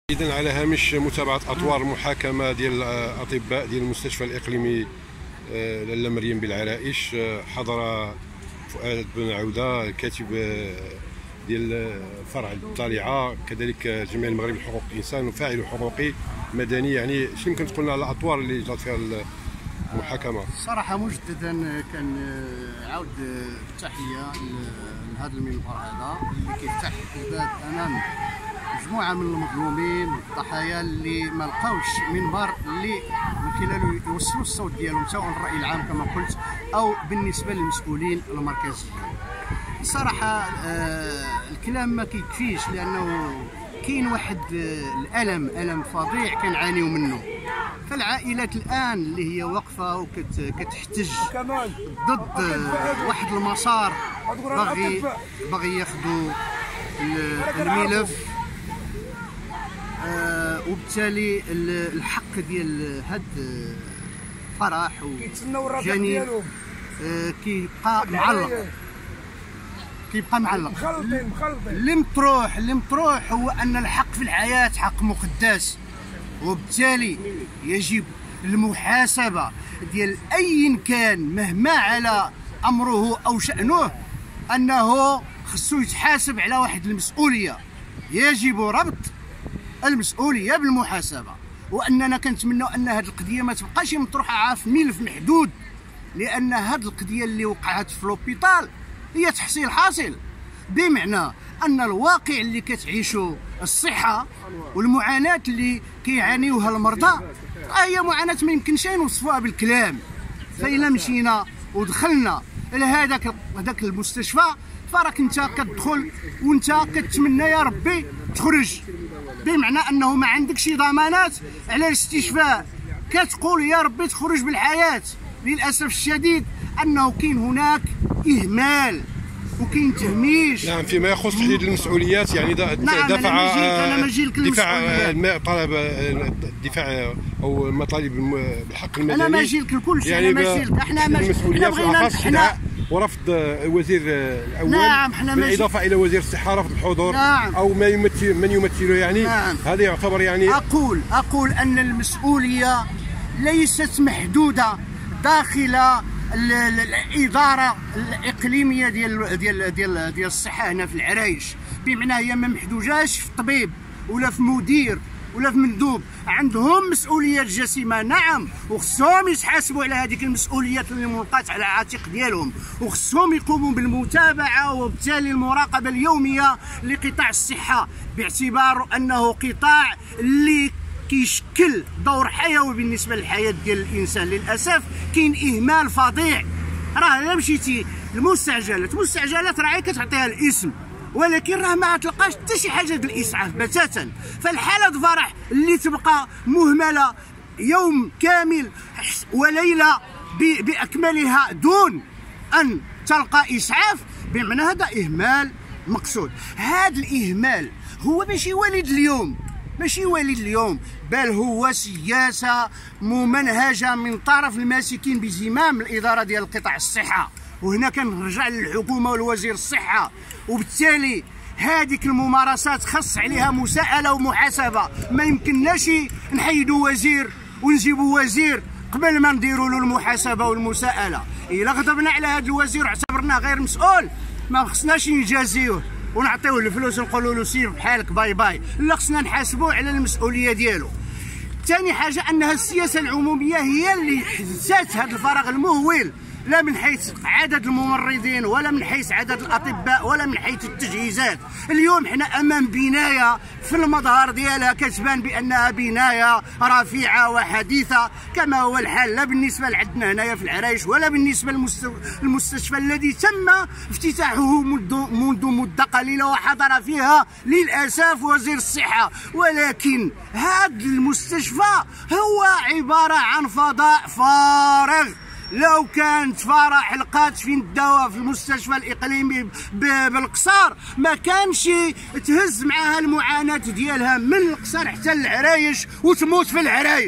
إذن على هامش متابعة أطوار المحاكمة ديال الأطباء ديال المستشفى الإقليمي لاله مريم بالعرائش، حضر فؤاد بن عودة كاتب ديال فرع الطالعة، كذلك جمعية المغرب لحقوق الإنسان وفاعل حقوقي مدني. يعني شنو يمكن تقول لنا على الأطوار اللي جرت فيها المحاكمة؟ صراحة مجددا كان عاود التحية لهذا المنبر هذا اللي كيفتح الباب أمام مجموعة من المظلومين والضحايا اللي ما لقاوش منبر اللي من خلاله يوصلوا الصوت ديالهم سواء الرأي العام كما قلت أو بالنسبة للمسؤولين المركزيين. الصراحة الكلام ما كيكفيش، لأنه كاين واحد ألم فظيع كنعانيو منه. فالعائلات الآن اللي هي واقفة وكتحتج ضد واحد المسار باغي ياخذوا الملف، وبالتالي الحق ديال هاد فرح وجنين كيبقى معلق. اللي مطروح هو ان الحق في الحياة حق مقدس، وبالتالي يجب المحاسبة ديال اي كان مهما على امره او شأنه، انه خصو يتحاسب على واحد المسؤولية. يجب ربط المسؤولية بالمحاسبة، واننا كنتمنوا ان هذه القضية ما تبقاش مطروحة في ملف محدود، لان هذه القضية اللي وقعت في لوبيطال هي تحصيل حاصل، بمعنى ان الواقع اللي كتعيشه الصحة والمعاناة اللي كيعانيوها المرضى هي معاناة ما يمكنش نوصفوها بالكلام. فإلا مشينا ودخلنا لهذاك المستشفى فراك انت كتدخل وانت كتمنى يا ربي تخرج، بمعنى انه ما عندكش ضمانات على الاستشفاء، كتقول يا ربي تخرج بالحياة. للاسف الشديد انه كاين هناك اهمال وكاين تهميش. نعم، فيما يخص تحديد المسؤوليات. يعني طلب الدفاع او مطالب بالحق المدني. انا ما جيلك الكل يعني احنا بغينا ورفض الوزير الاول. نعم، بالاضافه الى وزير الصحه رفض الحضور. نعم. او من يمثله. يعني نعم. هذا يعتبر يعني اقول ان المسؤوليه ليست محدوده داخل الاداره الاقليميه ديال الصحه هنا في العرايش، بمعنى هي ما محدوجاش في طبيب ولا في مدير ولا في مندوب. عندهم مسؤوليات جسيمه، نعم، وخصهم يتحاسبوا على هذيك المسؤوليات اللي ملقات على عاتق ديالهم، وخصهم يقوموا بالمتابعه وبالتالي المراقبه اليوميه لقطاع الصحه، باعتبار انه قطاع اللي كيشكل دور حيوي بالنسبه للحياه ديال الانسان. للاسف كاين اهمال فظيع. راه الا مشيتي المستعجلات راه كتعطيها الاسم، ولكن راه ما تلقاش حتى شي حاجه ديال الاسعاف بتاتا. فالحاله الفرح اللي تبقى مهمله يوم كامل وليله باكملها دون ان تلقى اسعاف، بمعنى هذا اهمال مقصود. هذا الاهمال هو ماشي وليد اليوم، بل هو سياسه ممنهجه من طرف الماسكين بزمام الاداره ديال قطاع الصحه. وهنا كنرجع للحكومه والوزير الصحه، وبالتالي هذيك الممارسات خص عليها مساءله ومحاسبه. ما يمكنناش نحيدوا وزير ونجيبوا وزير قبل ما نديروا له المحاسبه والمساءله. الا غضبنا على هذا الوزير واعتبرناه غير مسؤول، ما خصناش نجازيوه ونعطيوه الفلوس ونقولوا له سير بحالك باي باي، لا، خصنا نحاسبوه على المسؤوليه ديالو. ثاني حاجه انها السياسه العموميه هي اللي حدثت هذا الفراغ المهول، لا من حيث عدد الممرضين ولا من حيث عدد الاطباء ولا من حيث التجهيزات. اليوم حنا امام بنايه في المظهر ديالها كتبان بانها بنايه رفيعه وحديثه، كما هو الحال لا بالنسبه لعندنا هنايا في العرايش ولا بالنسبه للمستشفى الذي تم افتتاحه منذ مده قليله وحضر فيها للاسف وزير الصحه. ولكن هذا المستشفى هو عباره عن فضاء فارغ. لو كانت فرح لقات فين الدواء في المستشفى الاقليمي بالقصار ما كانش تهز معها المعاناه ديالها من القصار حتى للعرايش وتموت في العرايش.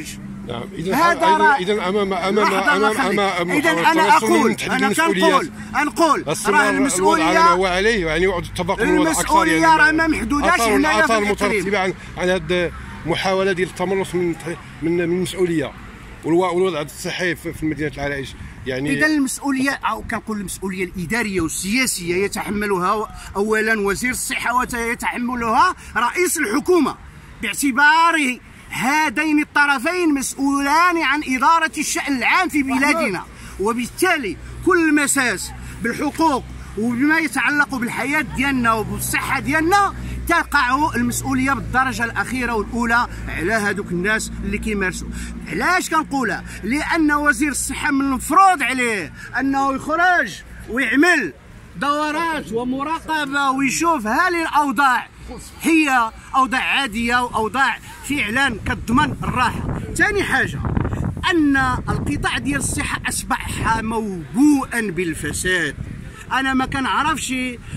نعم. هذا امام اذا انا اقول نقول راه المسؤوليه هو عليه يعني التفاقم الوضع اكثر يعني المسؤوليه راه ما محدوداش هنايا في المترتبه عن هذه المحاوله ديال التملص من المسؤوليه والوضع الصحي في مدينه العرائش يعني. اذا المسؤوليه او كنقول المسؤوليه الاداريه والسياسيه يتحملها اولا وزير الصحه ويتحملها رئيس الحكومه، باعتباره هذين الطرفين مسؤولان عن إدارة الشأن العام في بلادنا، وبالتالي كل مساس بالحقوق وبما يتعلق بالحياة ديالنا وبالصحة ديالنا تقع المسؤولية بالدرجة الأخيرة والأولى على هذوك الناس اللي كيمارسوا. علاش كنقولها؟ لأن وزير الصحة من المفروض عليه أنه يخرج ويعمل دورات ومراقبة ويشوف هل الأوضاع هي أوضاع عادية وأوضاع فعلا كتضمن الراحة. ثاني حاجة أن القطاع ديال الصحة أصبح موبوءا بالفساد. أنا ما كنعرفش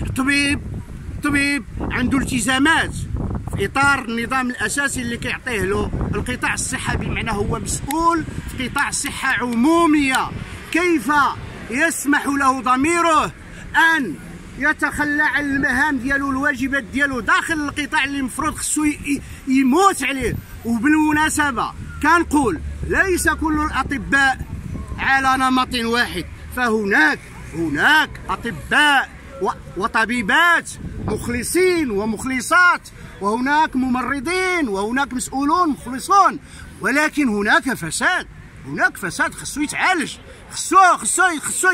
طبيب عنده التزامات في إطار النظام الأساسي اللي كيعطيه له القطاع الصحة، بمعنى هو مسؤول في قطاع الصحة عمومية، كيف يسمح له ضميره أن يتخلى عن المهام ديالو الواجبات ديالو داخل القطاع اللي المفروض خصو يموت عليه؟ وبالمناسبة كنقول ليس كل الأطباء على نمط واحد، فهناك أطباء وطبيبات مخلصين ومخلصات، وهناك ممرضين، وهناك مسؤولون مخلصون، ولكن هناك فساد خصو يتعالج، خصو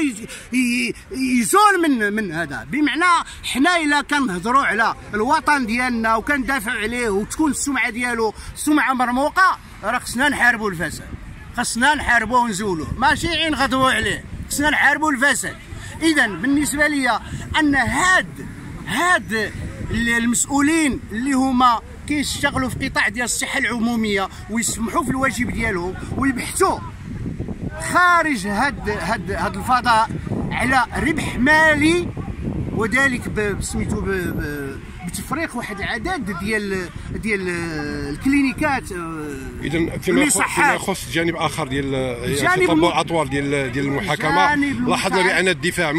يزول من هذا. بمعنى حنا الا كنهضروا على الوطن ديالنا وكندافعوا عليه وتكون السمعه ديالو سمعه مرموقه، راه خصنا نحاربوا الفساد، خصنا نحاربوه ونزولوه، ماشي نغضبوا عليه، خصنا نحاربوا الفساد. اذا بالنسبه لي ان هاد المسؤولين اللي هما كيشتغلوا في قطاع ديال الصحه العموميه ويسمحوا في الواجب ديالهم ويبحثوا خارج هاد الفضاء على ربح مالي، وذلك سميتو بتفريق واحد العدد ديال الكلينيكات. اذا فيما يخص جانب اخر ديال يعني تطبع الاطوار ديال المحاكمه، لاحظنا بان الدفاع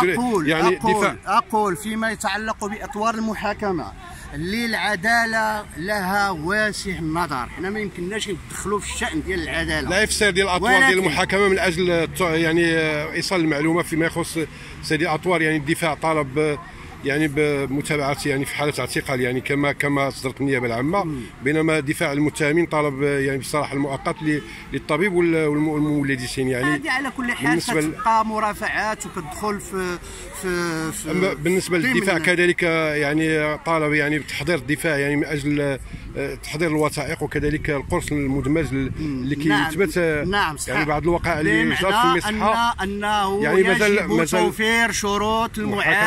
اقول فيما يتعلق باطوار المحاكمه اللي العداله لها واسع النظر، حنا ما يمكنناش ندخلوا في الشان ديال العداله، لا يفسر ديال الاطوار ديال المحاكمه من اجل يعني ايصال المعلومه فيما يخص سير الاطوار. يعني الدفاع طالب يعني بمتابعه يعني في حاله اعتقال يعني كما صدرت النيابه العامه، بينما دفاع المتهمين طالب يعني بصراحه المؤقت للطبيب والمولدين. يعني هذه على كل حال كتبقى مرافعات وكتدخل في بالنسبه للدفاع كذلك يعني طالب يعني بتحضير الدفاع يعني من اجل تحضير الوثائق، وكذلك القرص المدمج اللي كيثبت يعني بعض الوقائع اللي جرت في المصحه، انه يعني يجب توفير شروط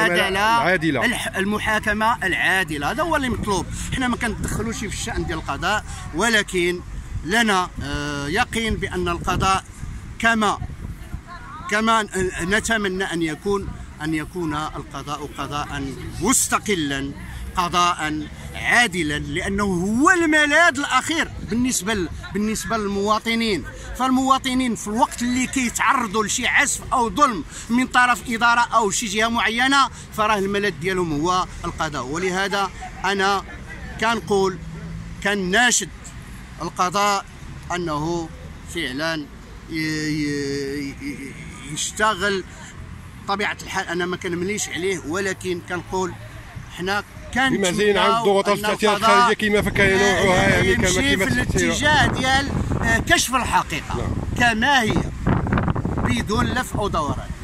المحاكمه العادله. هذا هو اللي مطلوب. حنا ما كندخلوش في الشأن ديال القضاء، ولكن لنا يقين بان القضاء كما نتمنى ان يكون القضاء قضاء مستقلا، قضاء عادلا، لانه هو الملاذ الاخير بالنسبه للمواطنين. فالمواطنين في الوقت اللي كيتعرضوا لشي عسف او ظلم من طرف اداره او شي جهه معينه، فراه الملاذ ديالهم هو القضاء. ولهذا انا كنقول كناشد القضاء انه فعلا يشتغل. طبيعه الحال انا ما كنمليش عليه، ولكن كنقول حنا بمزيد عن الضغوطات والتأثيرات الخارجية كما فكان نوعها يعني يمشي في الاتجاه ديال كشف الحقيقة كما هي بدون لف أو دوران.